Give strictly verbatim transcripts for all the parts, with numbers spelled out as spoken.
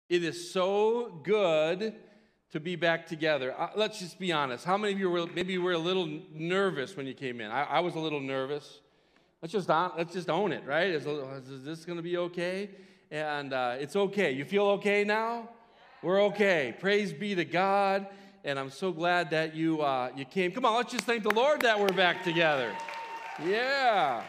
It is so good to be back together. Uh, let's just be honest. How many of you were, maybe you were a little nervous when you came in? I, I was a little nervous. Let's just, on, let's just own it, right? Is, is this going to be okay? And uh, it's okay. You feel okay now? We're okay. Praise be to God. And I'm so glad that you, uh, you came. Come on, let's just thank the Lord that we're back together. Yeah.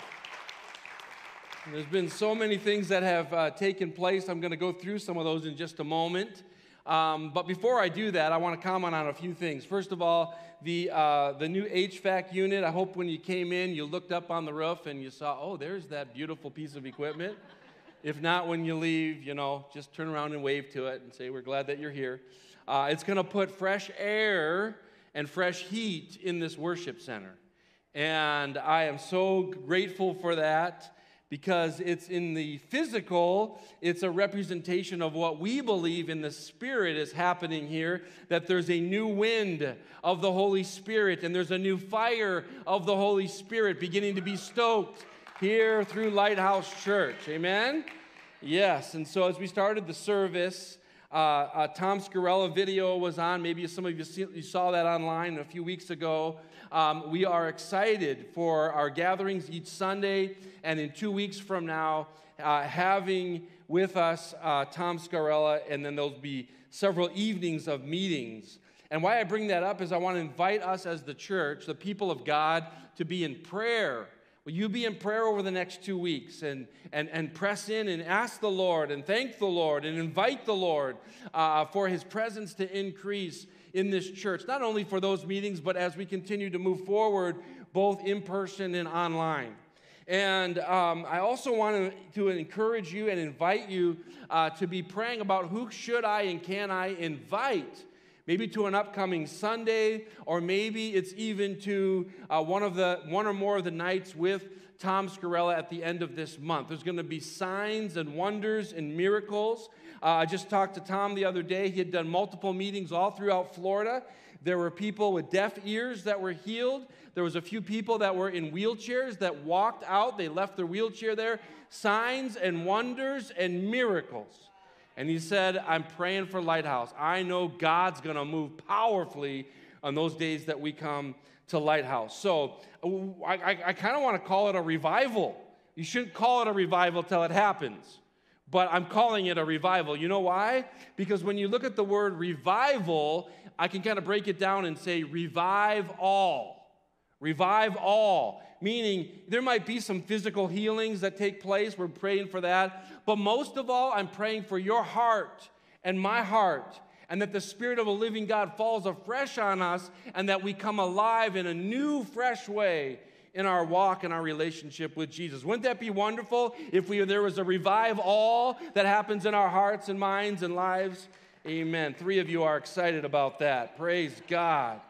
There's been so many things that have uh, taken place. I'm going to go through some of those in just a moment. Um, but before I do that, I want to comment on a few things. First of all, the uh, the new H V A C unit. I hope when you came in, you looked up on the roof and you saw, oh, there's that beautiful piece of equipment. If not, when you leave, you know, just turn around and wave to it and say, we're glad that you're here. Uh, it's going to put fresh air and fresh heat in this worship center. And I am so grateful for that, because it's in the physical, it's a representation of what we believe in the Spirit is happening here, that there's a new wind of the Holy Spirit, and there's a new fire of the Holy Spirit beginning to be stoked here through Lighthouse Church. Amen? Yes, and so as we started the service, uh, uh, Tom Scarella video was on. Maybe some of you, see, you saw that online a few weeks ago. Um, we are excited for our gatherings each Sunday, and in two weeks from now, uh, having with us uh, Tom Scarella, and then there'll be several evenings of meetings. And why I bring that up is I want to invite us as the church, the people of God, to be in prayer. Will you be in prayer over the next two weeks and, and, and press in and ask the Lord and thank the Lord and invite the Lord uh, for His presence to increase in this church, not only for those meetings, but as we continue to move forward, both in person and online. And um, I also want to, to encourage you and invite you uh, to be praying about who should I and can I invite, maybe to an upcoming Sunday, or maybe it's even to uh, one of the one or more of the nights with Tom Scarella at the end of this month. There's going to be signs and wonders and miracles. Uh, I just talked to Tom the other day. He had done multiple meetings all throughout Florida. There were people with deaf ears that were healed. There was a few people that were in wheelchairs that walked out. They left their wheelchair there. Signs and wonders and miracles. And he said, I'm praying for Lighthouse. I know God's going to move powerfully on those days that we come to Lighthouse. So I, I, I kind of want to call it a revival. You shouldn't call it a revival till it happens. But I'm calling it a revival. You know why? Because when you look at the word revival, I can kind of break it down and say revive all. Revive all. Meaning there might be some physical healings that take place. We're praying for that. But most of all, I'm praying for your heart and my heart, and that the Spirit of a living God falls afresh on us, and that we come alive in a new, fresh way in our walk and our relationship with Jesus. Wouldn't that be wonderful if we, there was a revive all that happens in our hearts and minds and lives? Amen. Three of you are excited about that. Praise God.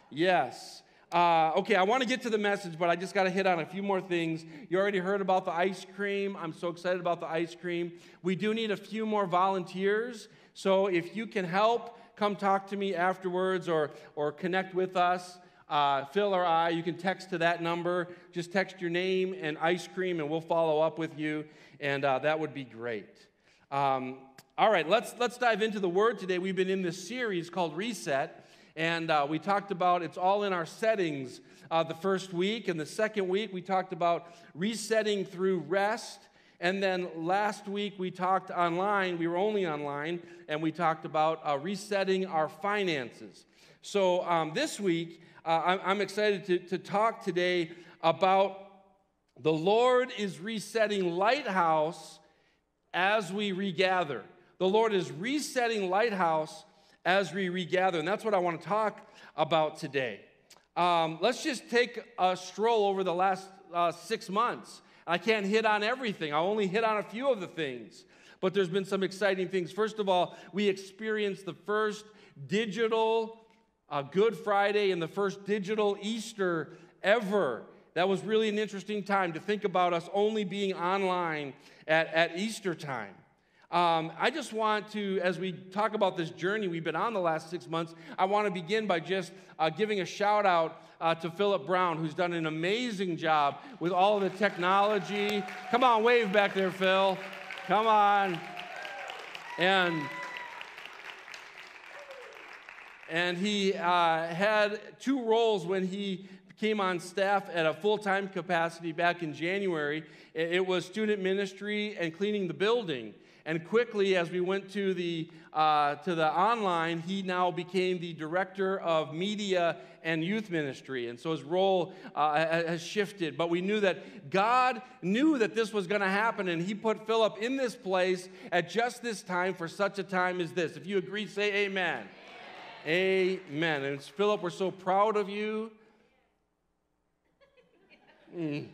Yes. Uh, okay, I want to get to the message, but I just got to hit on a few more things. You already heard about the ice cream. I'm so excited about the ice cream. We do need a few more volunteers, so if you can help, come talk to me afterwards, or, or connect with us. Uh, Phil or I, you can text to that number. Just text your name and ice cream, and we'll follow up with you, and uh, that would be great. Um, all right, let's let's dive into the Word today. We've been in this series called Reset, and uh, we talked about it's all in our settings uh, the first week, and the second week we talked about resetting through rest, and then last week we talked online. We were only online, and we talked about uh, resetting our finances. So um, this week, Uh, I'm excited to, to talk today about the Lord is resetting Lighthouse as we regather. The Lord is resetting Lighthouse as we regather, and that's what I want to talk about today. Um, let's just take a stroll over the last uh, six months. I can't hit on everything. I'll only hit on a few of the things, but there's been some exciting things. First of all, we experienced the first digital Uh, Good Friday and the first digital Easter ever. That was really an interesting time to think about us only being online at, at Easter time. Um, I just want to, as we talk about this journey we've been on the last six months, I want to begin by just uh, giving a shout out uh, to Philip Brown, who's done an amazing job with all of the technology. Come on, wave back there, Phil. Come on. And And he uh, had two roles when he came on staff at a full-time capacity back in January. It was student ministry and cleaning the building. And quickly, as we went to the uh, to the online, he now became the director of media and youth ministry. And so his role uh, has shifted. But we knew that God knew that this was going to happen, and he put Philip in this place at just this time for such a time as this. If you agree, say amen. Amen. Amen. And Philip, we're so proud of you. Mm.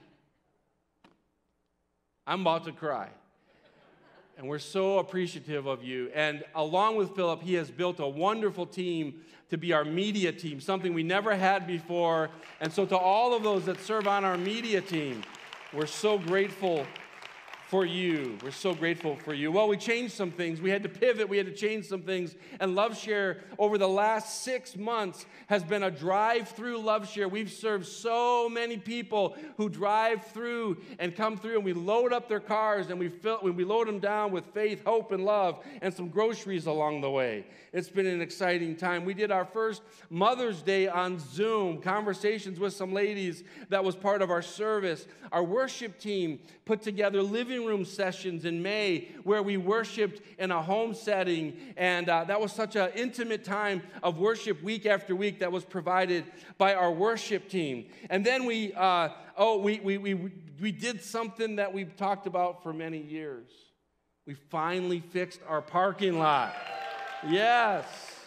I'm about to cry. And we're so appreciative of you. And along with Philip, he has built a wonderful team to be our media team, something we never had before. And so to all of those that serve on our media team, we're so grateful for you. We're so grateful for you. Well, we changed some things. We had to pivot. We had to change some things. And LoveShare, over the last six months, has been a drive-through LoveShare. We've served so many people who drive through and come through, and we load up their cars, and we fill, we load them down with faith, hope, and love, and some groceries along the way. It's been an exciting time. We did our first Mother's Day on Zoom, conversations with some ladies that was part of our service. Our worship team put together living room sessions in May where we worshiped in a home setting, and uh, that was such an intimate time of worship week after week that was provided by our worship team. And then we, uh, oh, we, we, we, we did something that we've talked about for many years. We finally fixed our parking lot. Yes.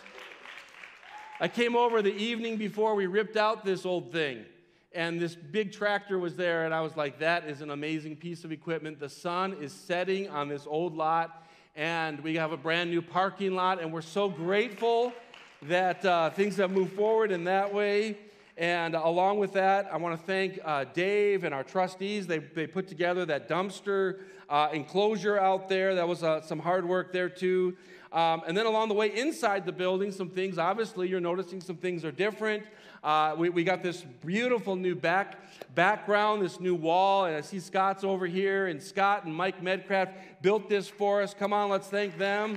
I came over the evening before we ripped out this old thing, and this big tractor was there, and I was like, that is an amazing piece of equipment. The sun is setting on this old lot, and we have a brand new parking lot, and we're so grateful that uh, things have moved forward in that way. And along with that, I want to thank uh, Dave and our trustees. They, they put together that dumpster uh, enclosure out there. That was uh, some hard work there, too. Um, and then along the way inside the building, some things, obviously, you're noticing some things are different. Uh, we, we got this beautiful new back background, this new wall, and I see Scott's over here, and Scott and Mike Medcraft built this for us. Come on, let's thank them.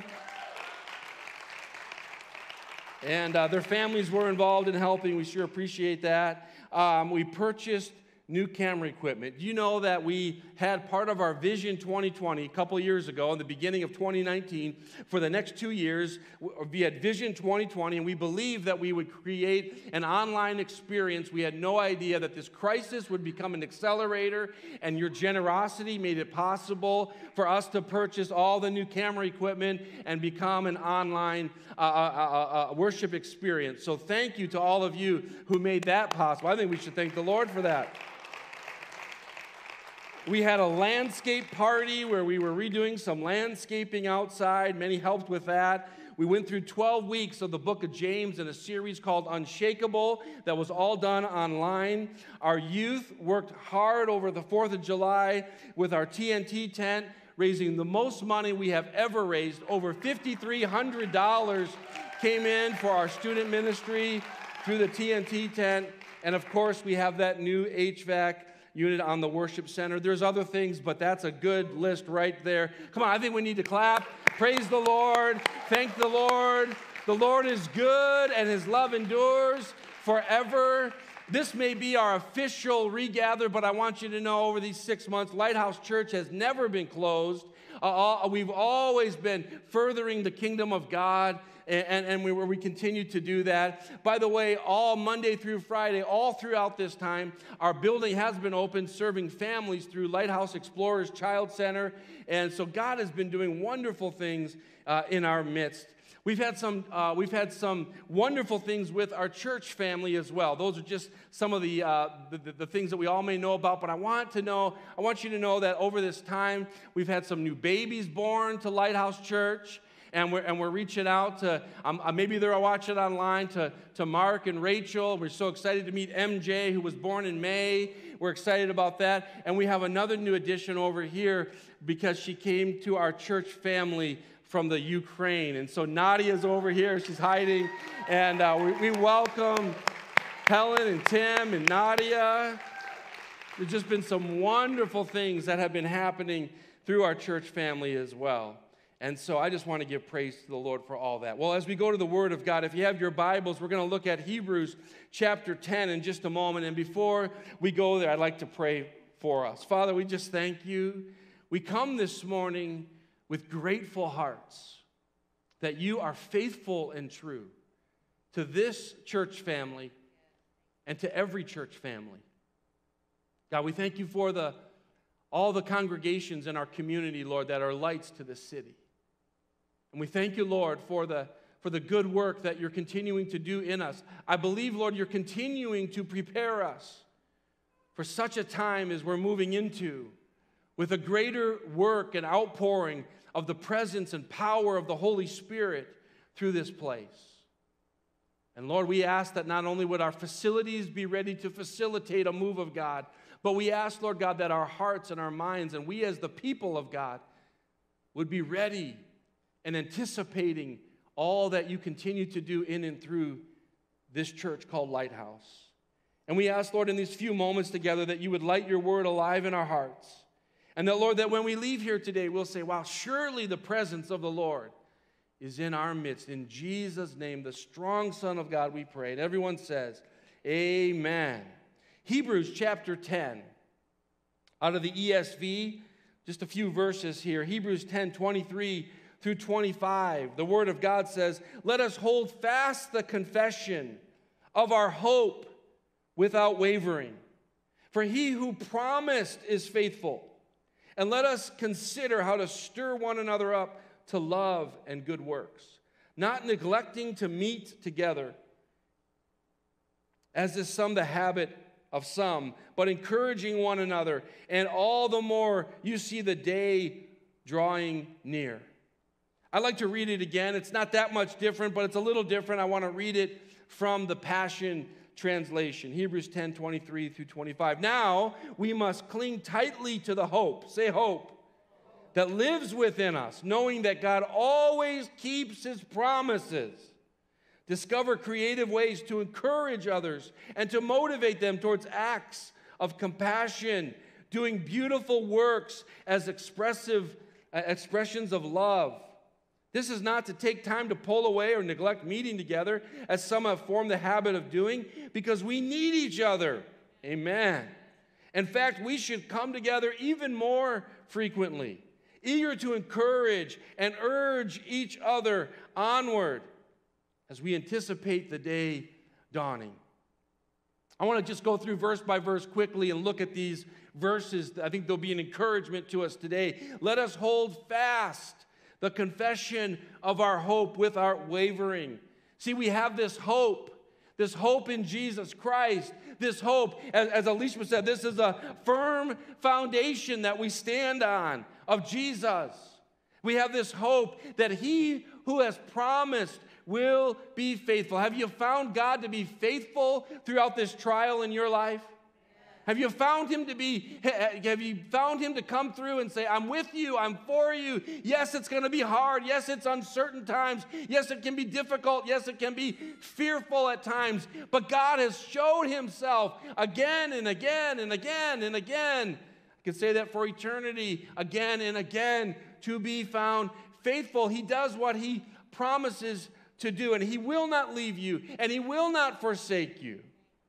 And uh, their families were involved in helping. We sure appreciate that. Um, we purchased new camera equipment. Do you know that we had part of our Vision twenty twenty a couple years ago, in the beginning of twenty nineteen, for the next two years, we had Vision twenty twenty, and we believed that we would create an online experience. We had no idea that this crisis would become an accelerator, and your generosity made it possible for us to purchase all the new camera equipment and become an online uh, uh, uh, uh, worship experience. So thank you to all of you who made that possible. I think we should thank the Lord for that. We had a landscape party where we were redoing some landscaping outside. Many helped with that. We went through twelve weeks of the book of James in a series called Unshakable that was all done online. Our youth worked hard over the fourth of July with our T N T tent, raising the most money we have ever raised. Over five thousand three hundred dollars came in for our student ministry through the T N T tent. And of course, we have that new H V A C unit on the worship center. There's other things, but that's a good list right there. Come on, I think we need to clap. Praise the Lord. Thank the Lord. The Lord is good, and his love endures forever. This may be our official regather, but I want you to know over these six months, Lighthouse Church has never been closed. Uh, we've always been furthering the kingdom of God, and, and we, we continue to do that. By the way, all Monday through Friday, all throughout this time, our building has been open, serving families through Lighthouse Explorers Child Center. And so God has been doing wonderful things uh, in our midst. We've had some uh, we've had some wonderful things with our church family as well. Those are just some of the, uh, the the things that we all may know about. But I want to know, I want you to know that over this time, we've had some new babies born to Lighthouse Church. And we're, and we're reaching out to, um, maybe they're watching online, to, to Mark and Rachel. We're so excited to meet M J, who was born in May. We're excited about that. And we have another new addition over here because she came to our church family from the Ukraine. And so Nadia's over here. She's hiding. And uh, we, we welcome Helen and Tim and Nadia. There's just been some wonderful things that have been happening through our church family as well. And so I just want to give praise to the Lord for all that. Well, as we go to the Word of God, if you have your Bibles, we're going to look at Hebrews chapter ten in just a moment. And before we go there, I'd like to pray for us. Father, we just thank you. We come this morning with grateful hearts that you are faithful and true to this church family and to every church family. God, we thank you for the all the congregations in our community, Lord, that are lights to the city. And we thank you, Lord, for the, for the good work that you're continuing to do in us. I believe, Lord, you're continuing to prepare us for such a time as we're moving into, with a greater work and outpouring of the presence and power of the Holy Spirit through this place. And Lord, we ask that not only would our facilities be ready to facilitate a move of God, but we ask, Lord God, that our hearts and our minds and we as the people of God would be ready and anticipating all that you continue to do in and through this church called Lighthouse. And we ask, Lord, in these few moments together that you would light your word alive in our hearts. And that, Lord, that when we leave here today, we'll say, wow, surely the presence of the Lord is in our midst. In Jesus' name, the strong Son of God, we pray. And everyone says, amen. Hebrews chapter ten, out of the E S V, just a few verses here. Hebrews ten, twenty-three through twenty-five. The Word of God says, let us hold fast the confession of our hope without wavering. For he who promised is faithful. And let us consider how to stir one another up to love and good works, not neglecting to meet together, as is some the habit of some, but encouraging one another, and all the more you see the day drawing near. I'd like to read it again. It's not that much different, but it's a little different. I want to read it from the Passion Translation, Hebrews ten, twenty-three through twenty-five. Now we must cling tightly to the hope, say hope, that lives within us, knowing that God always keeps his promises. Discover creative ways to encourage others and to motivate them towards acts of compassion, doing beautiful works as expressive uh, expressions of love. This is not to take time to pull away or neglect meeting together, as some have formed the habit of doing, because we need each other. Amen. In fact, we should come together even more frequently, eager to encourage and urge each other onward as we anticipate the day dawning. I want to just go through verse by verse quickly and look at these verses. I think they'll be an encouragement to us today. Let us hold fast the confession of our hope without wavering. See, we have this hope, this hope in Jesus Christ, this hope, as, as Alicia said, this is a firm foundation that we stand on of Jesus. We have this hope that he who has promised will be faithful. Have you found God to be faithful throughout this trial in your life? Have you found him to be, have you found him to come through and say, I'm with you, I'm for you. Yes, it's going to be hard. Yes, it's uncertain times. Yes, it can be difficult. Yes, it can be fearful at times. But God has showed himself again and again and again and again. I can say that for eternity, again and again, to be found faithful. He does what he promises to do, and he will not leave you, and he will not forsake you.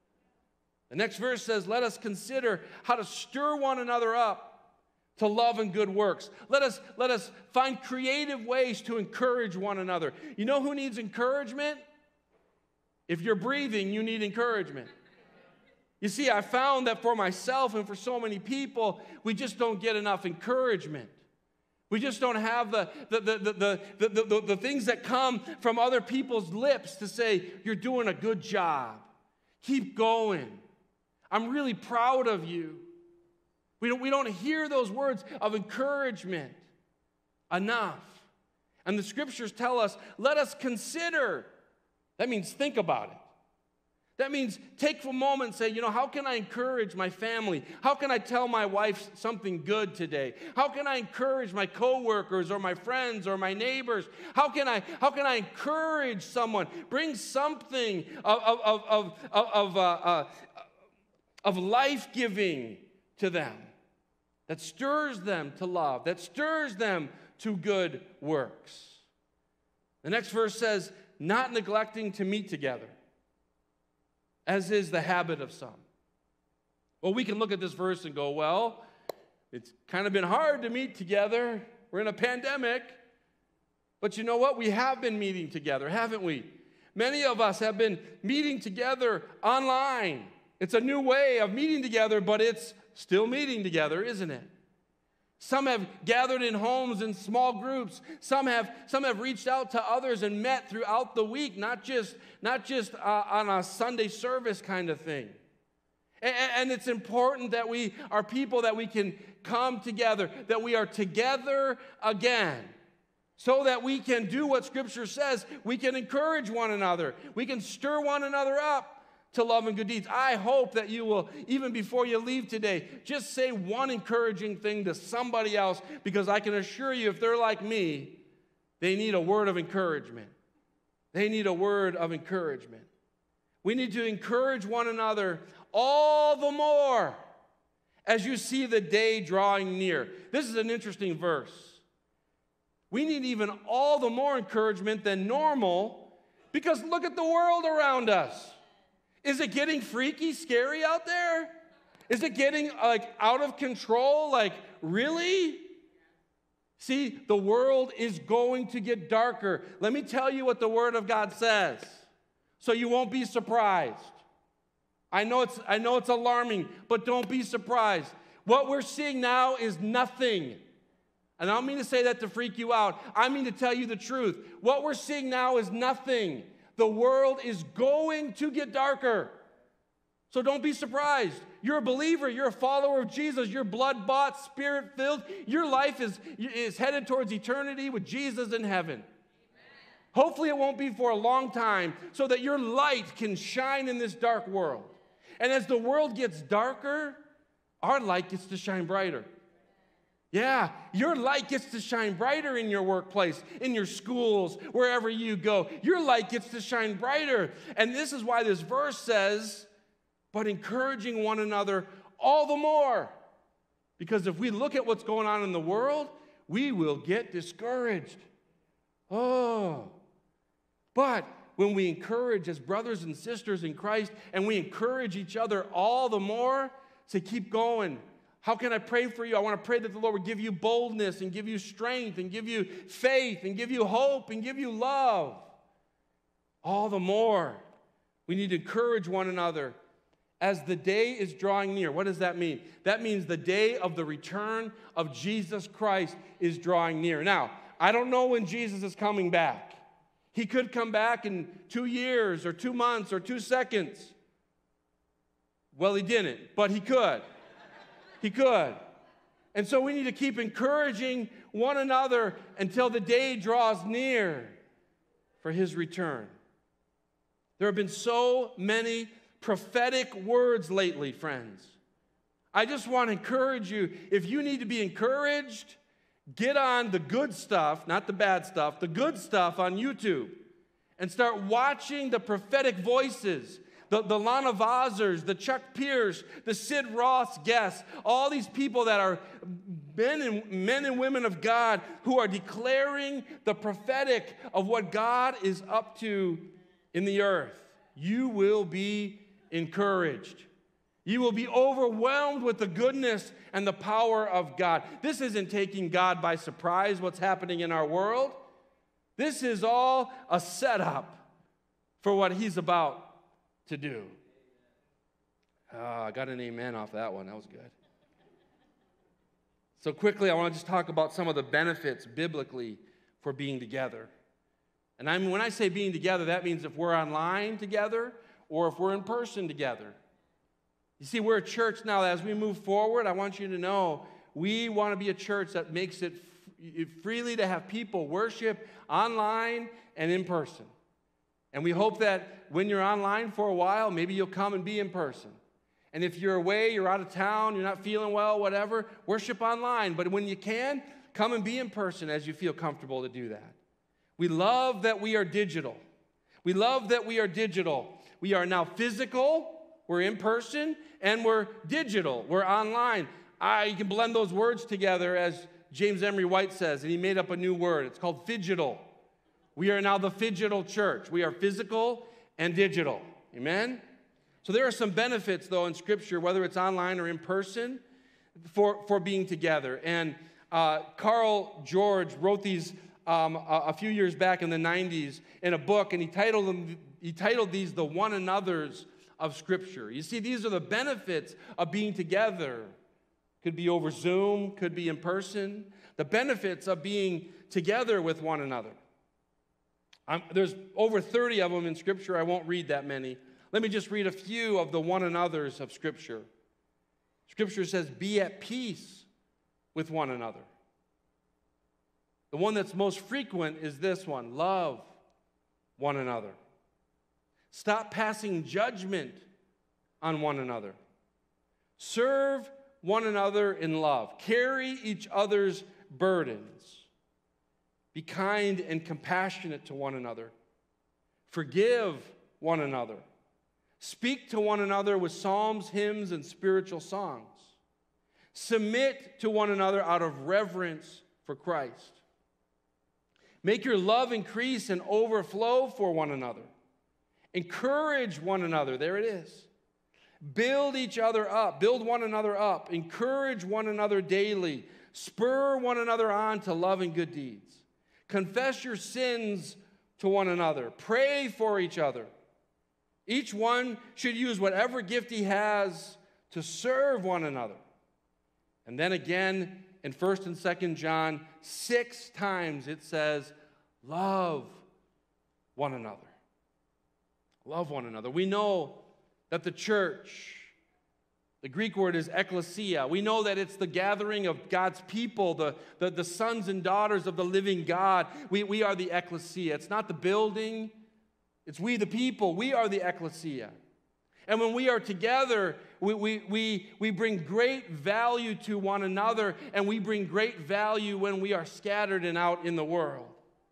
The next verse says, let us consider how to stir one another up to love and good works. Let us, let us find creative ways to encourage one another. You know who needs encouragement? If you're breathing, you need encouragement. You see, I found that for myself and for so many people, we just don't get enough encouragement. We just don't have the, the, the, the, the, the, the, the things that come from other people's lips to say, you're doing a good job. Keep going. I'm really proud of you. We don't, we don't hear those words of encouragement enough. And the scriptures tell us, let us consider. That means think about it. That means take a moment and say, you know, how can I encourage my family? How can I tell my wife something good today? How can I encourage my coworkers or my friends or my neighbors? How can I, how can I encourage someone? Bring something of, of, of, of, of, uh, uh, of life-giving to them that stirs them to love, that stirs them to good works. The next verse says, not neglecting to meet together, as is the habit of some. Well, we can look at this verse and go, well, it's kind of been hard to meet together. We're in a pandemic. But you know what? We have been meeting together, haven't we? Many of us have been meeting together online. It's a new way of meeting together, but it's still meeting together, isn't it? Some have gathered in homes in small groups. Some have, some have reached out to others and met throughout the week, not just, not just uh, on a Sunday service kind of thing. And, and it's important that we are people that we can come together, that we are together again, so that we can do what Scripture says. We can encourage one another. We can stir one another up to love and good deeds. I hope that you will, even before you leave today, just say one encouraging thing to somebody else, because I can assure you, if they're like me, they need a word of encouragement. They need a word of encouragement. We need to encourage one another all the more as you see the day drawing near. This is an interesting verse. We need even all the more encouragement than normal, because look at the world around us. Is it getting freaky, scary out there? Is it getting like out of control? Like, really? See, the world is going to get darker. Let me tell you what the Word of God says, so you won't be surprised. I know it's, I know it's alarming, but don't be surprised. What we're seeing now is nothing. And I don't mean to say that to freak you out. I mean to tell you the truth. What we're seeing now is nothing. The world is going to get darker. So don't be surprised. You're a believer. You're a follower of Jesus. You're blood-bought, spirit-filled. Your life is, is headed towards eternity with Jesus in heaven. Amen. Hopefully it won't be for a long time, so that your light can shine in this dark world. And as the world gets darker, our light gets to shine brighter. Yeah, your light gets to shine brighter in your workplace, in your schools, wherever you go. Your light gets to shine brighter. And this is why this verse says, but encouraging one another all the more. Because if we look at what's going on in the world, we will get discouraged. Oh. But when we encourage as brothers and sisters in Christ, and we encourage each other all the more, to keep going. How can I pray for you? I want to pray that the Lord would give you boldness and give you strength and give you faith and give you hope and give you love. All the more, we need to encourage one another as the day is drawing near. What does that mean? That means the day of the return of Jesus Christ is drawing near. Now, I don't know when Jesus is coming back. He could come back in two years or two months or two seconds. Well, he didn't, but he could. He could. And so we need to keep encouraging one another until the day draws near for his return. There have been so many prophetic words lately, friends. I just want to encourage you, if you need to be encouraged, get on the good stuff, not the bad stuff, the good stuff on YouTube, and start watching the prophetic voices. The, the Lana Vazers, the Chuck Pierce, the Sid Roth guests, all these people that are men and, men and women of God who are declaring the prophetic of what God is up to in the earth. You will be encouraged. You will be overwhelmed with the goodness and the power of God. This isn't taking God by surprise, what's happening in our world. This is all a setup for what he's about to do. Oh, I got an amen off that one. That was good. So quickly, I want to just talk about some of the benefits biblically for being together. And I mean, when I say being together, that means if we're online together or if we're in person together. You see, we're a church now that as we move forward, I want you to know we want to be a church that makes it f- freely to have people worship online and in person. And we hope that when you're online for a while, maybe you'll come and be in person. And if you're away, you're out of town, you're not feeling well, whatever, worship online. But when you can, come and be in person as you feel comfortable to do that. We love that we are digital. We love that we are digital. We are now physical, we're in person, and we're digital, we're online. I, you can blend those words together as James Emery White says, and he made up a new word. It's called phygital. We are now the phygital church. We are physical and digital. Amen? So there are some benefits, though, in Scripture, whether it's online or in person, for, for being together. And uh, Carl George wrote these um, a, a few years back in the nineties in a book, and he titled them, he titled these The One Another's of Scripture. You see, these are the benefits of being together. Could be over Zoom, could be in person. The benefits of being together with one another. Um, there's over thirty of them in Scripture. I won't read that many. Let me just read a few of the one another's of Scripture. Scripture says, be at peace with one another. The one that's most frequent is this one, love one another. Stop passing judgment on one another. Serve one another in love. Carry each other's burdens. Be kind and compassionate to one another. Forgive one another. Speak to one another with psalms, hymns, and spiritual songs. Submit to one another out of reverence for Christ. Make your love increase and overflow for one another. Encourage one another. There it is. Build each other up. Build one another up. Encourage one another daily. Spur one another on to love and good deeds. Confess your sins to one another. Pray for each other. Each one should use whatever gift he has to serve one another. And then again, in First and Second John, six times it says, love one another. Love one another. We know that the church, the Greek word is ekklesia. We know that it's the gathering of God's people, the, the, the sons and daughters of the living God. We, we are the ekklesia. It's not the building. It's we the people. We are the ekklesia. And when we are together, we, we, we, we bring great value to one another, and we bring great value when we are scattered and out in the world.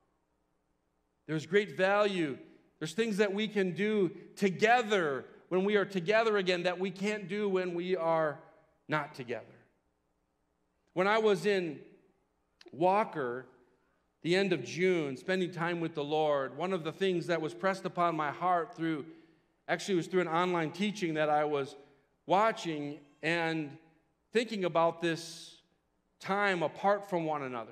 There's great value. There's things that we can do together when we are together again that we can't do when we are not together. When I was in Walker, the end of June, spending time with the Lord, one of the things that was pressed upon my heart through, actually it was through an online teaching that I was watching and thinking about this time apart from one another.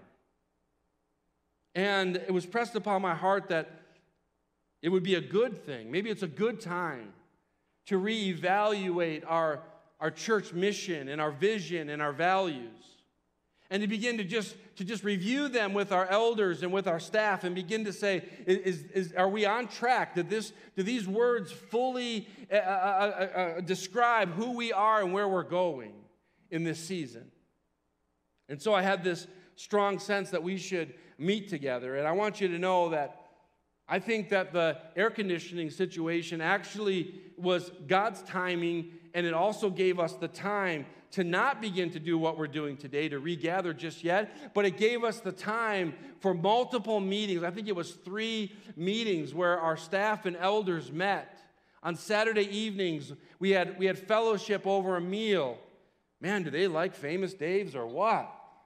And it was pressed upon my heart that it would be a good thing, maybe it's a good time to reevaluate our, our church mission and our vision and our values. And to begin to just, to just review them with our elders and with our staff and begin to say, is, is, are we on track? Did this, do these words fully uh, uh, uh, uh, describe who we are and where we're going in this season? And so I had this strong sense that we should meet together. And I want you to know that I think that the air conditioning situation actually was God's timing, and it also gave us the time to not begin to do what we're doing today, to regather just yet, but it gave us the time for multiple meetings. I think it was three meetings where our staff and elders met. On Saturday evenings, we had, we had fellowship over a meal. Man, do they like Famous Dave's or what?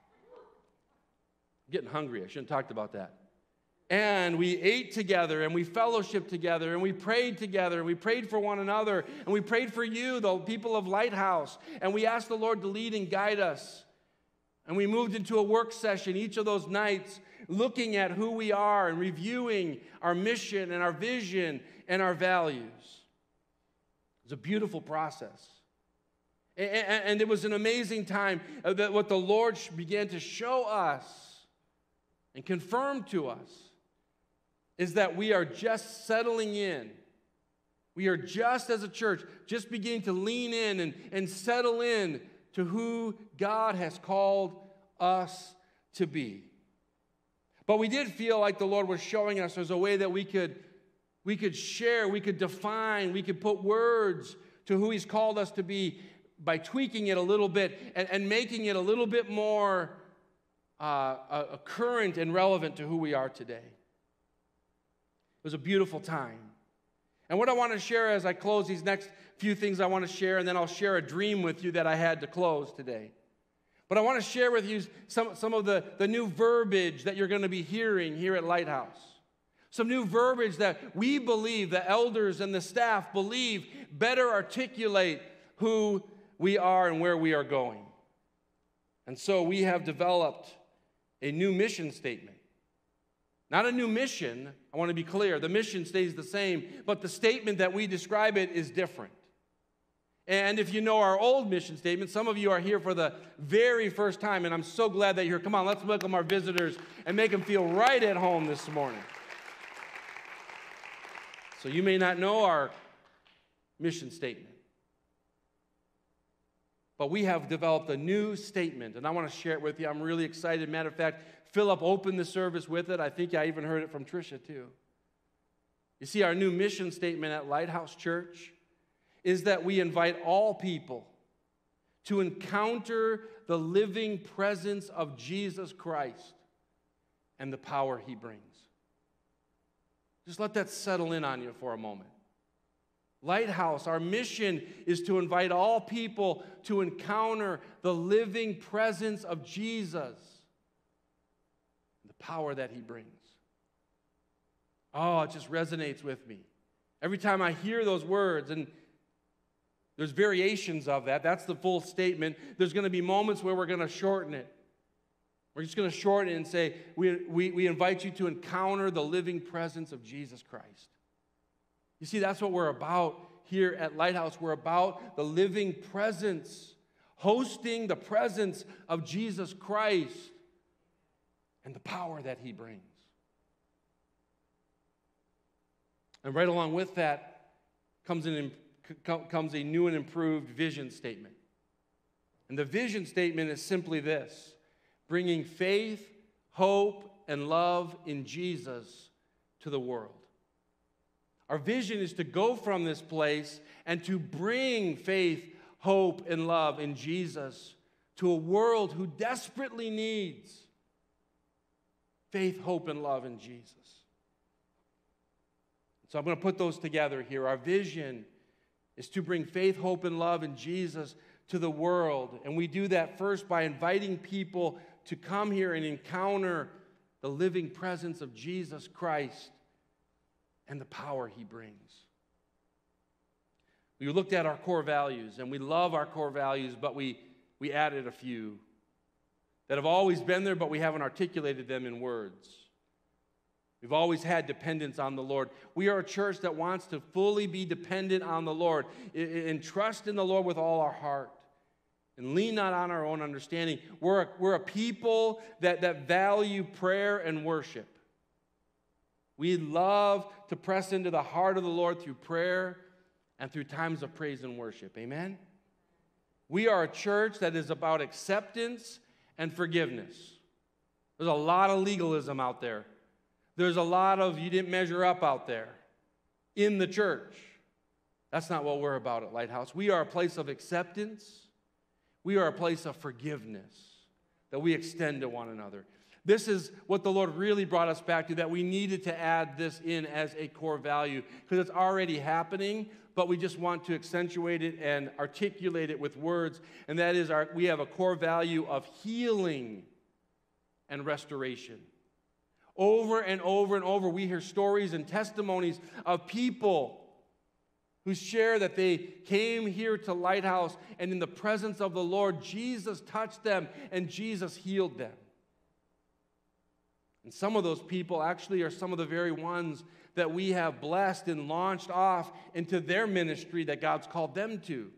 I'm getting hungry. I shouldn't have talked about that. And we ate together, and we fellowshiped together, and we prayed together, and we prayed for one another, and we prayed for you, the people of Lighthouse, and we asked the Lord to lead and guide us. And we moved into a work session each of those nights, looking at who we are and reviewing our mission and our vision and our values. It was a beautiful process. And it was an amazing time that what the Lord began to show us and confirm to us is that we are just settling in. We are just, as a church, just beginning to lean in and, and settle in to who God has called us to be. But we did feel like the Lord was showing us there's a way that we could, we could share, we could define, we could put words to who He's called us to be by tweaking it a little bit and, and making it a little bit more uh, uh, current and relevant to who we are today. It was a beautiful time. And what I want to share as I close these next few things I want to share, and then I'll share a dream with you that I had to close today. But I want to share with you some, some of the, the new verbiage that you're going to be hearing here at Lighthouse. Some new verbiage that we believe, the elders and the staff believe, better articulate who we are and where we are going. And so we have developed a new mission statement. Not a new mission, I want to be clear. The mission stays the same, but the statement that we describe it is different. And if you know our old mission statement, some of you are here for the very first time, and I'm so glad that you're here. Come on, let's welcome our visitors and make them feel right at home this morning. So you may not know our mission statement, but we have developed a new statement, and I want to share it with you. I'm really excited. Matter of fact, Philip opened the service with it. I think I even heard it from Tricia too. You see, our new mission statement at Lighthouse Church is that we invite all people to encounter the living presence of Jesus Christ and the power he brings. Just let that settle in on you for a moment. Lighthouse, our mission is to invite all people to encounter the living presence of Jesus and the power that he brings. Oh, it just resonates with me. Every time I hear those words, and there's variations of that. That's the full statement. There's going to be moments where we're going to shorten it. We're just going to shorten it and say, we, we, we invite you to encounter the living presence of Jesus Christ. You see, that's what we're about here at Lighthouse. We're about the living presence, hosting the presence of Jesus Christ and the power that he brings. And right along with that comes an comes a new and improved vision statement. And the vision statement is simply this: bringing faith, hope, and love in Jesus to the world. Our vision is to go from this place and to bring faith, hope, and love in Jesus to a world who desperately needs faith, hope, and love in Jesus. So I'm going to put those together here. Our vision is to bring faith, hope, and love in Jesus to the world. And we do that first by inviting people to come here and encounter the living presence of Jesus Christ and the power he brings. We looked at our core values, and we love our core values, but we, we added a few that have always been there, but we haven't articulated them in words. We've always had dependence on the Lord. We are a church that wants to fully be dependent on the Lord and trust in the Lord with all our heart and lean not on our own understanding. We're a, we're a people that, that value prayer and worship. We love to press into the heart of the Lord through prayer and through times of praise and worship. Amen? We are a church that is about acceptance and forgiveness. There's a lot of legalism out there. There's a lot of you didn't measure up out there in the church. That's not what we're about at Lighthouse. We are a place of acceptance. We are a place of forgiveness that we extend to one another. This is what the Lord really brought us back to, that we needed to add this in as a core value because it's already happening, but we just want to accentuate it and articulate it with words, and that is our, we have a core value of healing and restoration. Over and over and over, we hear stories and testimonies of people who share that they came here to Lighthouse, and in the presence of the Lord, Jesus touched them and Jesus healed them. And some of those people actually are some of the very ones that we have blessed and launched off into their ministry that God's called them to.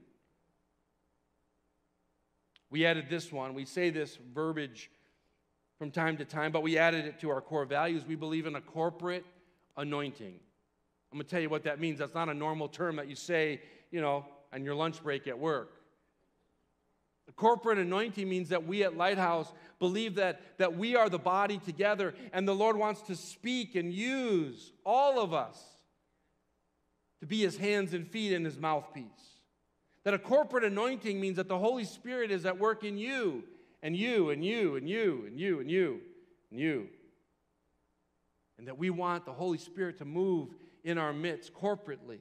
We added this one. We say this verbiage from time to time, but we added it to our core values. We believe in a corporate anointing. I'm going to tell you what that means. That's not a normal term that you say, you know, on your lunch break at work. The corporate anointing means that we at Lighthouse believe that, that we are the body together, and the Lord wants to speak and use all of us to be his hands and feet and his mouthpiece. That a corporate anointing means that the Holy Spirit is at work in you, and you, and you, and you, and you, and you, and you. And that we want the Holy Spirit to move in our midst corporately.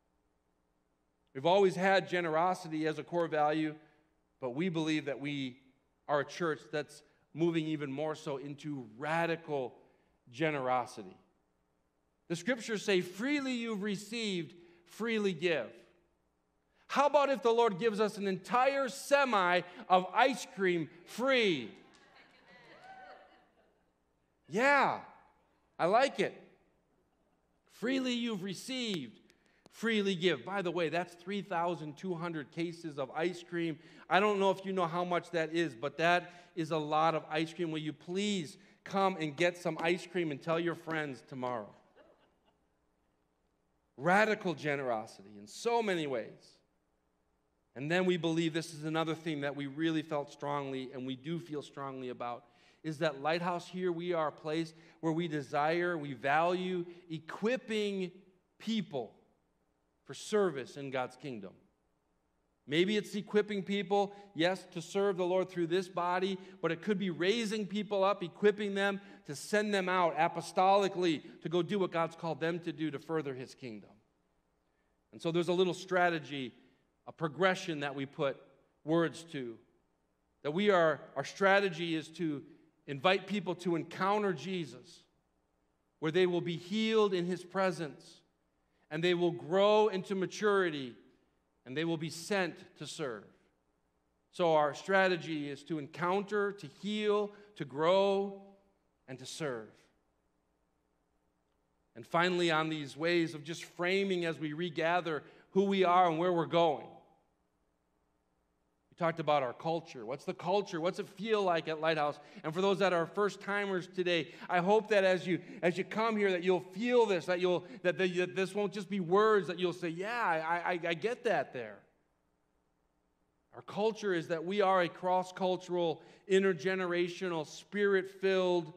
We've always had generosity as a core value, but we believe that we are a church that's moving even more so into radical generosity. The scriptures say, freely you've received, freely give. How about if the Lord gives us an entire semi of ice cream free? Yeah, I like it. Freely you've received, freely give. By the way, that's three thousand two hundred cases of ice cream. I don't know if you know how much that is, but that is a lot of ice cream. Will you please come and get some ice cream and tell your friends tomorrow? Radical generosity in so many ways. And then we believe this is another thing that we really felt strongly, and we do feel strongly about, is that Lighthouse here, we are a place where we desire, we value equipping people for service in God's kingdom. Maybe it's equipping people, yes, to serve the Lord through this body, but it could be raising people up, equipping them to send them out apostolically to go do what God's called them to do to further His kingdom. And so there's a little strategy, a progression that we put words to. That we are, our strategy is to invite people to encounter Jesus, where they will be healed in His presence, and they will grow into maturity, and they will be sent to serve. So our strategy is to encounter, to heal, to grow, and to serve. And finally, on these ways of just framing as we regather who we are and where we're going. We talked about our culture. What's the culture? What's it feel like at Lighthouse? And for those that are first-timers today, I hope that as you as you come here that you'll feel this, that you'll that, the, that this won't just be words, that you'll say, yeah, I, I, I get that there. Our culture is that we are a cross-cultural, intergenerational, spirit-filled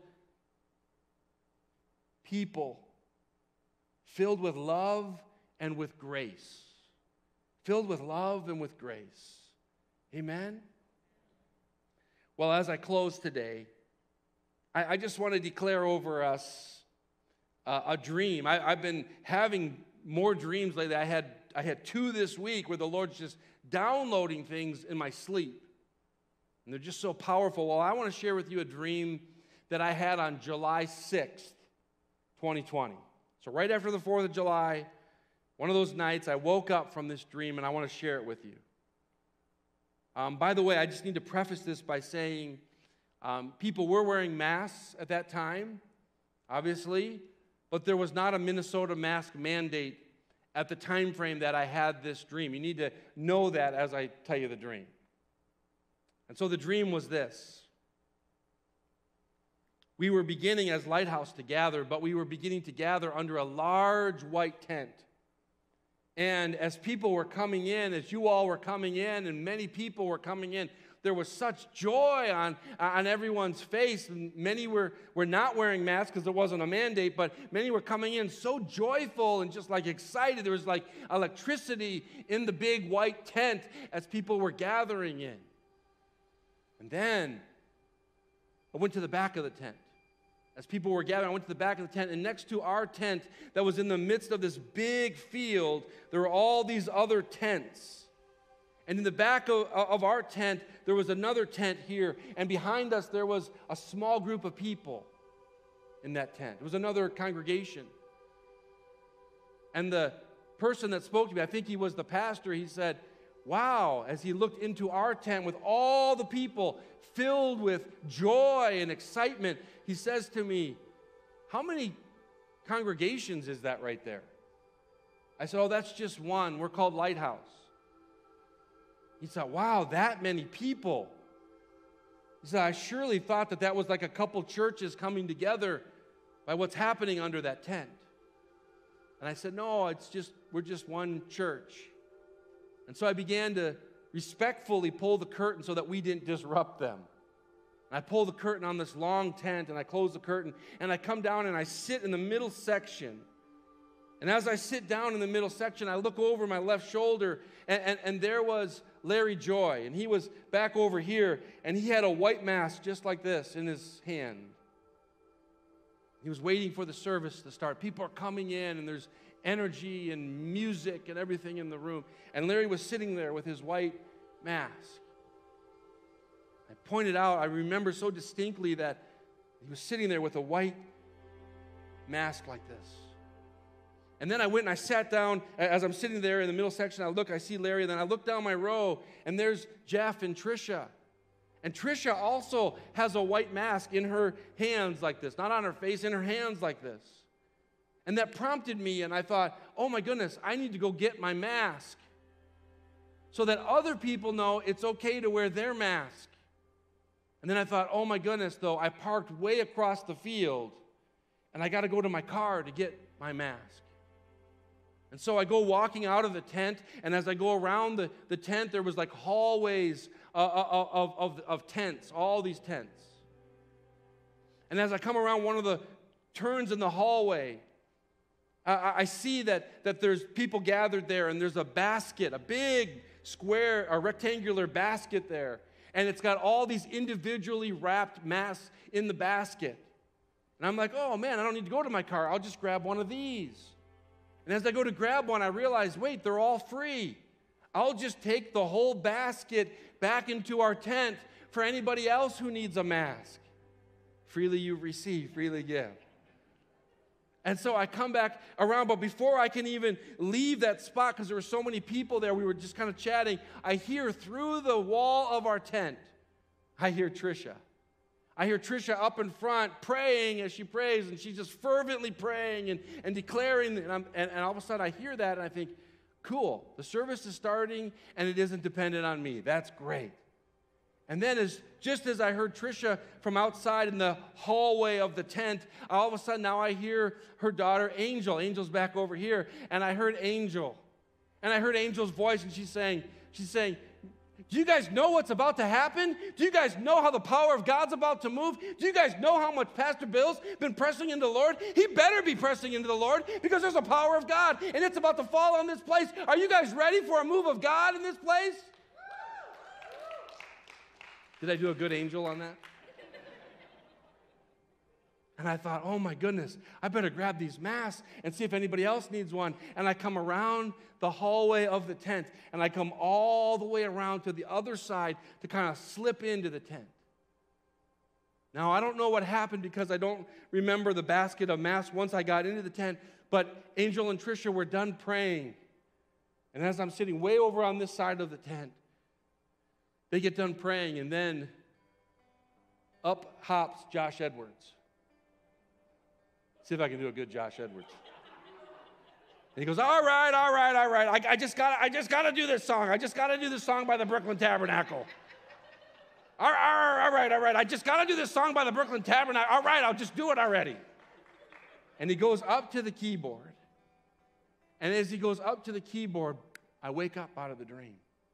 people, filled with love and with grace. Filled with love and with grace. Amen? Well, as I close today, I, I just want to declare over us uh, a dream. I, I've been having more dreams lately. I had, I had two this week where the Lord's just downloading things in my sleep. And they're just so powerful. Well, I want to share with you a dream that I had on July sixth, twenty twenty. So right after the fourth of July, one of those nights, I woke up from this dream, and I want to share it with you. Um, by the way, I just need to preface this by saying um, people were wearing masks at that time, obviously, but there was not a Minnesota mask mandate at the time frame that I had this dream. You need to know that as I tell you the dream. And so the dream was this. We were beginning as Lighthouse to gather, but we were beginning to gather under a large white tent. And as people were coming in, as you all were coming in, and many people were coming in, there was such joy on, on everyone's face. And many were, were not wearing masks because there wasn't a mandate, but many were coming in so joyful and just like excited. There was like electricity in the big white tent as people were gathering in. And then I went to the back of the tent. As people were gathering, I went to the back of the tent, and next to our tent that was in the midst of this big field, there were all these other tents. And in the back of, of our tent, there was another tent here, and behind us there was a small group of people in that tent. It was another congregation. And the person that spoke to me, I think he was the pastor, he said, wow, as he looked into our tent with all the people filled with joy and excitement, he says to me, how many congregations is that right there? I said, oh, that's just one. We're called Lighthouse. He said, wow, that many people. He said, I surely thought that that was like a couple churches coming together by what's happening under that tent. And I said, no, it's just, we're just one church. And so I began to respectfully pull the curtain so that we didn't disrupt them. And I pull the curtain on this long tent, and I close the curtain, and I come down and I sit in the middle section. And as I sit down in the middle section, I look over my left shoulder, and, and, and there was Larry Joy, and he was back over here, and he had a white mask just like this in his hand. He was waiting for the service to start. People are coming in, and there's energy and music and everything in the room. And Larry was sitting there with his white mask. I pointed out, I remember so distinctly that he was sitting there with a white mask like this. And then I went and I sat down. As I'm sitting there in the middle section, I look, I see Larry, and then I look down my row, and there's Jeff and Tricia. And Tricia also has a white mask in her hands like this, not on her face, in her hands like this. And that prompted me, and I thought, oh my goodness, I need to go get my mask so that other people know it's okay to wear their mask. And then I thought, oh my goodness, though, I parked way across the field, and I got to go to my car to get my mask. And so I go walking out of the tent, and as I go around the, the tent, there was like hallways uh, of, of, of tents, all these tents. And as I come around one of the turns in the hallway, I, I see that, that there's people gathered there, and there's a basket, a big square, a rectangular basket there, and it's got all these individually wrapped masks in the basket. And I'm like, oh man, I don't need to go to my car. I'll just grab one of these. And as I go to grab one, I realize, wait, they're all free. I'll just take the whole basket back into our tent for anybody else who needs a mask. Freely you receive, freely give. And so I come back around, but before I can even leave that spot, because there were so many people there, we were just kind of chatting, I hear through the wall of our tent, I hear Tricia. I hear Tricia up in front praying as she prays, and she's just fervently praying and, and declaring, and, I'm, and, and all of a sudden I hear that, and I think, cool, the service is starting, and it isn't dependent on me. That's great. And then as just as I heard Tricia from outside in the hallway of the tent, all of a sudden now I hear her daughter, Angel. Angel's back over here, and I heard Angel. And I heard Angel's voice, and she's saying, she's saying, do you guys know what's about to happen? Do you guys know how the power of God's about to move? Do you guys know how much Pastor Bill's been pressing into the Lord? He better be pressing into the Lord because there's a power of God, and it's about to fall on this place. Are you guys ready for a move of God in this place? Did I do a good angel on that? And I thought, oh my goodness, I better grab these masks and see if anybody else needs one. And I come around the hallway of the tent, and I come all the way around to the other side to kind of slip into the tent. Now, I don't know what happened because I don't remember the basket of masks once I got into the tent, but Angel and Tricia were done praying. And as I'm sitting way over on this side of the tent, they get done praying, and then up hops Josh Edwards. See if I can do a good Josh Edwards. And he goes, all right, all right, all right. I, I just got I just got to do this song. I just got to do this song by the Brooklyn Tabernacle. All right, all right, all right. I just got to do this song by the Brooklyn Tabernacle. All right, I'll just do it already. And he goes up to the keyboard. And as he goes up to the keyboard, I wake up out of the dream.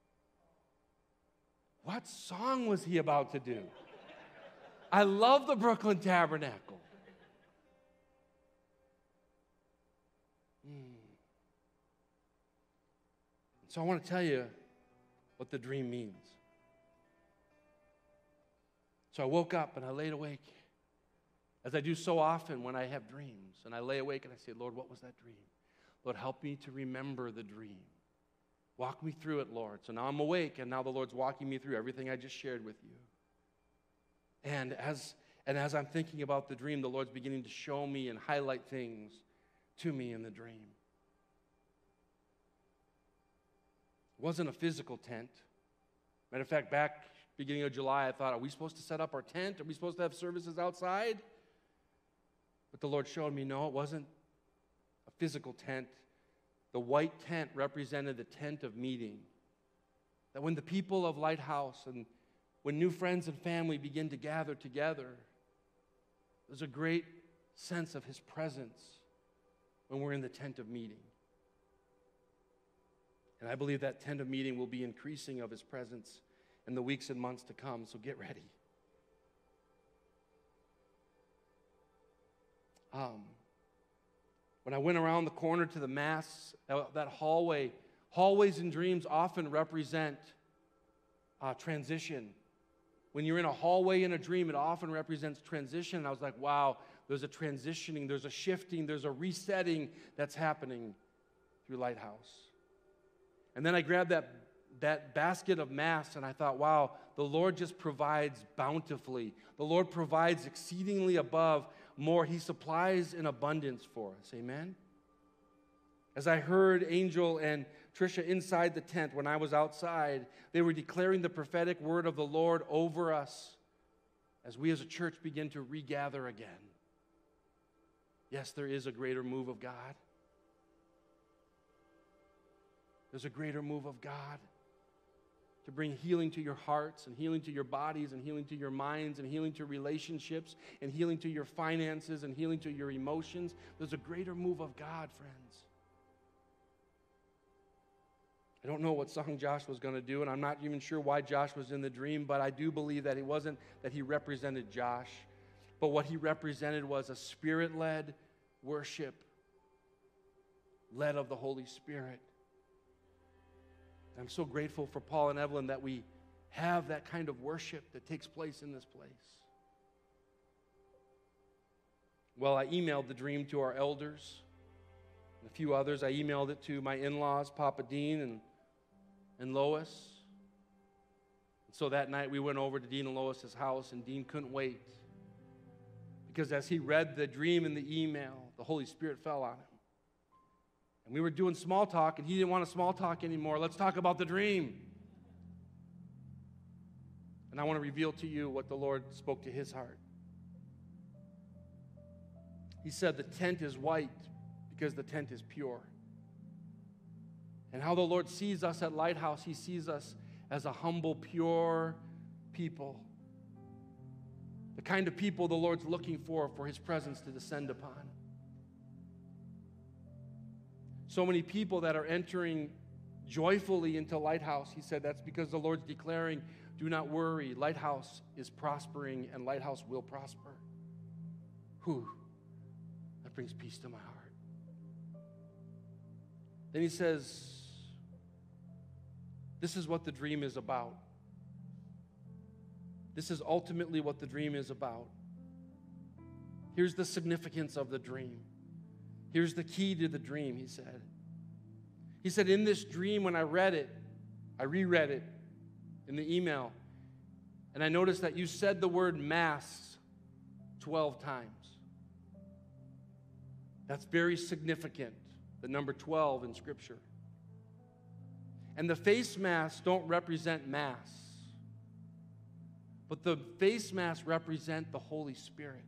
What song was he about to do? I love the Brooklyn Tabernacle. Mm. So I want to tell you what the dream means. So I woke up and I laid awake, as I do so often when I have dreams. And I lay awake and I say, Lord, what was that dream? Lord, help me to remember the dream. Walk me through it, Lord. So now I'm awake, and now the Lord's walking me through everything I just shared with you. And as, and as I'm thinking about the dream, the Lord's beginning to show me and highlight things to me in the dream. It wasn't a physical tent. Matter of fact, back beginning of July, I thought, are we supposed to set up our tent? Are we supposed to have services outside? But the Lord showed me, no, it wasn't a physical tent. The white tent represented the tent of meeting. That when the people of Lighthouse and when new friends and family begin to gather together, there's a great sense of His presence when we're in the tent of meeting. And I believe that tent of meeting will be increasing of His presence in the weeks and months to come, so get ready. Um... When I went around the corner to the Mass, that hallway, hallways in dreams often represent uh, transition. When you're in a hallway in a dream, it often represents transition. And I was like, wow, there's a transitioning, there's a shifting, there's a resetting that's happening through Lighthouse. And then I grabbed that, that basket of masks, and I thought, wow, the Lord just provides bountifully. The Lord provides exceedingly above more. He supplies in abundance for us. Amen? As I heard Angel and Tricia inside the tent when I was outside, they were declaring the prophetic word of the Lord over us as we as a church begin to regather again. Yes, there is a greater move of God. There's a greater move of God to bring healing to your hearts and healing to your bodies and healing to your minds and healing to relationships and healing to your finances and healing to your emotions. There's a greater move of God, friends. I don't know what song Josh was going to do, and I'm not even sure why Josh was in the dream, but I do believe that it wasn't that he represented Josh, but what he represented was a spirit-led worship, led of the Holy Spirit. I'm so grateful for Paul and Evelyn that we have that kind of worship that takes place in this place. Well, I emailed the dream to our elders and a few others. I emailed it to my in-laws, Papa Dean and, and Lois. And so that night we went over to Dean and Lois's house, and Dean couldn't wait. Because as he read the dream in the email, the Holy Spirit fell on him. And we were doing small talk, and he didn't want to small talk anymore. Let's talk about the dream. And I want to reveal to you what the Lord spoke to his heart. He said the tent is white because the tent is pure. And how the Lord sees us at Lighthouse, he sees us as a humble, pure people. The kind of people the Lord's looking for for his presence to descend upon. So many people that are entering joyfully into Lighthouse, he said that's because the Lord's declaring, do not worry, Lighthouse is prospering and Lighthouse will prosper. Whew, that brings peace to my heart. Then he says, this is what the dream is about. This is ultimately what the dream is about. Here's the significance of the dream. Here's the key to the dream, he said. He said, in this dream, when I read it, I reread it in the email, and I noticed that you said the word mass twelve times. That's very significant, the number twelve in Scripture. And the face masks don't represent mass, but the face masks represent the Holy Spirit.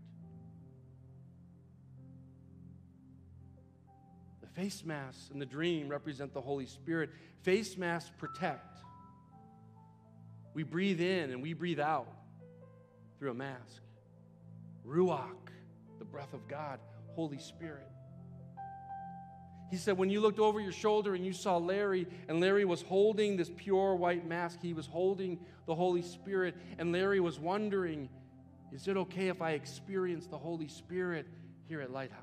Face masks in the dream represent the Holy Spirit. Face masks protect. We breathe in and we breathe out through a mask. Ruach, the breath of God, Holy Spirit. He said when you looked over your shoulder and you saw Larry, and Larry was holding this pure white mask, he was holding the Holy Spirit, and Larry was wondering, is it okay if I experience the Holy Spirit here at Lighthouse?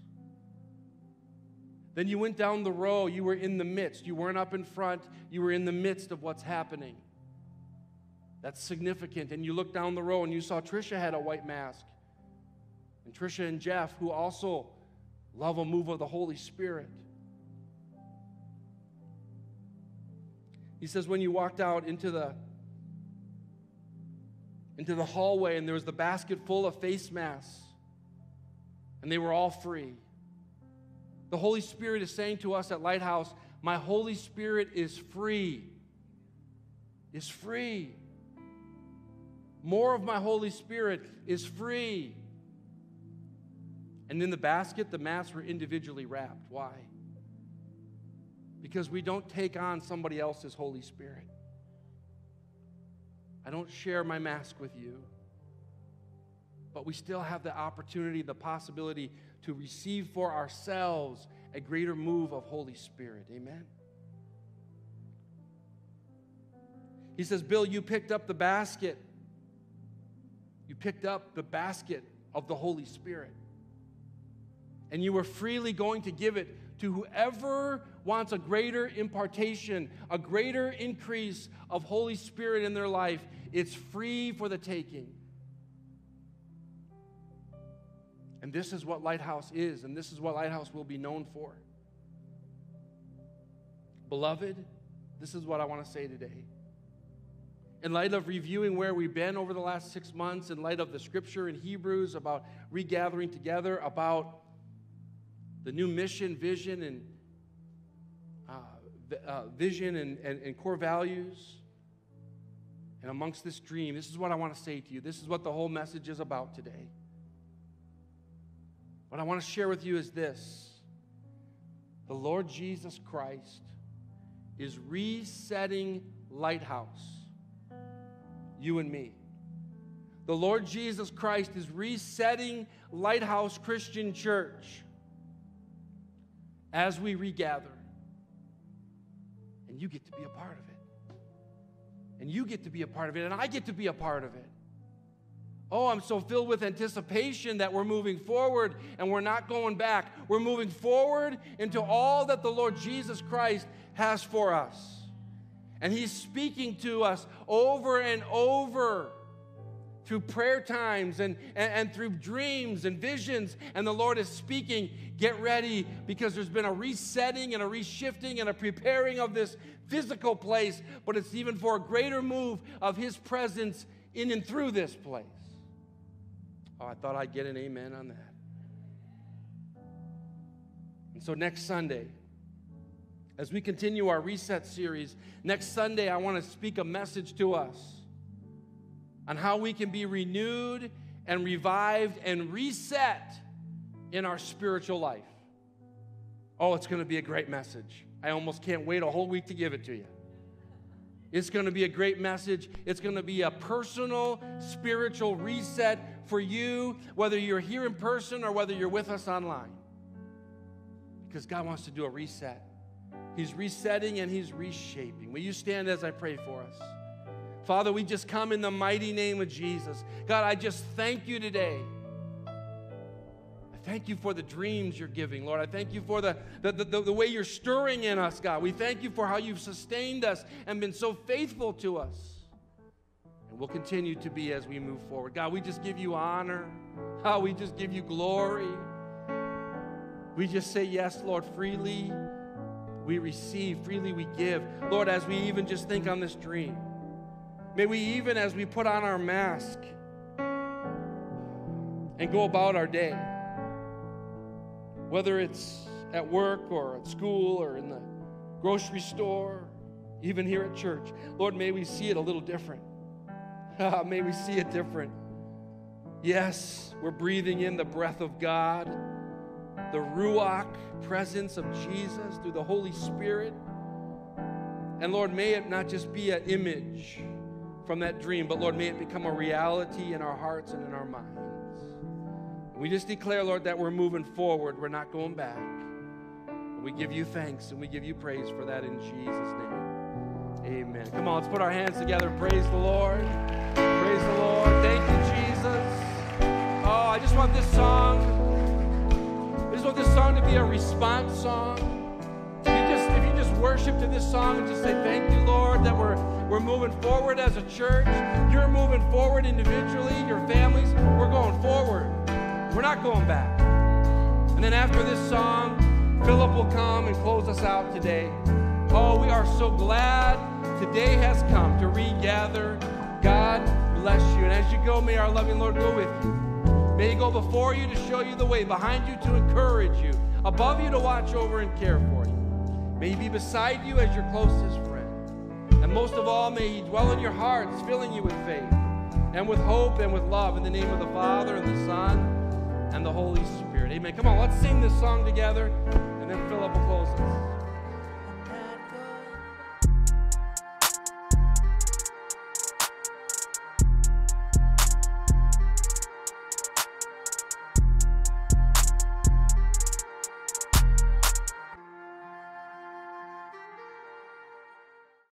Then you went down the row, you were in the midst. You weren't up in front, you were in the midst of what's happening. That's significant. And you looked down the row and you saw Tricia had a white mask. And Tricia and Jeff, who also love a move of the Holy Spirit. He says when you walked out into the, into the hallway and there was the basket full of face masks, and they were all free. The Holy Spirit is saying to us at Lighthouse, my Holy Spirit is free. Is free. More of my Holy Spirit is free. And in the basket, the masks were individually wrapped. Why? Because we don't take on somebody else's Holy Spirit. I don't share my mask with you. But we still have the opportunity, the possibility to receive for ourselves a greater move of Holy Spirit. Amen? He says, Bill, you picked up the basket. You picked up the basket of the Holy Spirit. And you were freely going to give it to whoever wants a greater impartation, a greater increase of Holy Spirit in their life. It's free for the taking. And this is what Lighthouse is, and this is what Lighthouse will be known for. Beloved, this is what I want to say today. in light of reviewing where we've been over the last six months, in light of the scripture in Hebrews about regathering together, about the new mission, vision, and uh, uh, vision and, and, and core values, and amongst this dream, this is what I want to say to you. This is what the whole message is about today. What I want to share with you is this. The Lord Jesus Christ is resetting Lighthouse, you and me. The Lord Jesus Christ is resetting Lighthouse Christian Church as we regather. And you get to be a part of it. And you get to be a part of it, and I get to be a part of it. Oh, I'm so filled with anticipation that we're moving forward and we're not going back. We're moving forward into all that the Lord Jesus Christ has for us. And He's speaking to us over and over through prayer times and, and, and through dreams and visions. And the Lord is speaking, get ready, because there's been a resetting and a reshifting and a preparing of this physical place, but it's even for a greater move of His presence in and through this place. Oh, I thought I'd get an amen on that. And so next Sunday, as we continue our Reset series, next Sunday I want to speak a message to us on how we can be renewed and revived and reset in our spiritual life. Oh, it's going to be a great message. I almost can't wait a whole week to give it to you. It's going to be a great message. It's going to be a personal, spiritual reset for you, whether you're here in person or whether you're with us online. Because God wants to do a reset. He's resetting and He's reshaping. Will you stand as I pray for us? Father, we just come in the mighty name of Jesus. God, I just thank you today. Thank you for the dreams you're giving, Lord. I thank you for the, the, the, the way you're stirring in us, God. We thank you for how you've sustained us and been so faithful to us. And we'll continue to be as we move forward. God, we just give you honor. Oh, we just give you glory. We just say yes, Lord, freely we receive, freely we give. Lord, as we even just think on this dream, may we even as we put on our mask and go about our day, whether it's at work or at school or in the grocery store, even here at church, Lord, may we see it a little different. May we see it different. Yes, we're breathing in the breath of God, the Ruach presence of Jesus through the Holy Spirit. And Lord, may it not just be an image from that dream, but Lord, may it become a reality in our hearts and in our minds. We just declare, Lord, that we're moving forward. We're not going back. And we give you thanks and we give you praise for that in Jesus' name. Amen. Come on, let's put our hands together. Praise the Lord. Praise the Lord. Thank you, Jesus. Oh, I just want this song, I just want this song to be a response song. If you just, if you just worship to this song and just say, thank you, Lord, that we're, we're moving forward as a church. You're moving forward individually, your families. We're going forward. We're not going back. And then after this song, Philip will come and close us out today. Oh, we are so glad today has come to regather. God bless you. And as you go, may our loving Lord go with you. May He go before you to show you the way, behind you to encourage you, above you to watch over and care for you. May He be beside you as your closest friend. And most of all, may He dwell in your hearts, filling you with faith and with hope and with love in the name of the Father and the Son and the Holy Spirit. Amen. Come on, let's sing this song together, and then Philip will